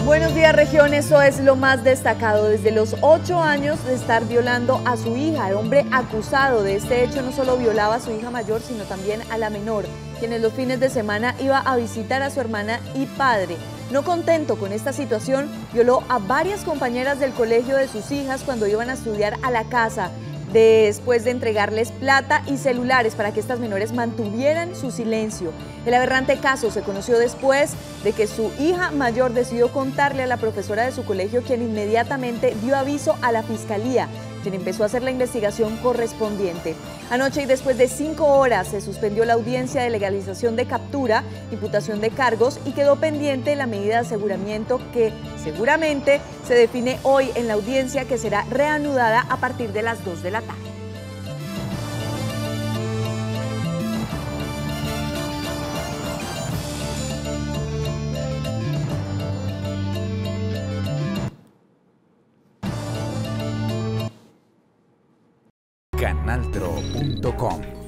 Buenos días, región. Eso es lo más destacado. Desde los 8 años de estar violando a su hija, el hombre acusado de este hecho no solo violaba a su hija mayor, sino también a la menor, quien en los fines de semana iba a visitar a su hermana y padre. No contento con esta situación, violó a varias compañeras del colegio de sus hijas cuando iban a estudiar a la casa, después de entregarles plata y celulares para que estas menores mantuvieran su silencio. El aberrante caso se conoció después de que su hija mayor decidió contarle a la profesora de su colegio, quien inmediatamente dio aviso a la fiscalía, quien empezó a hacer la investigación correspondiente. Anoche y después de 5 horas se suspendió la audiencia de legalización de captura, imputación de cargos y quedó pendiente la medida de aseguramiento que seguramente se define hoy en la audiencia, que será reanudada a partir de las 2 de la tarde. Canaltro.com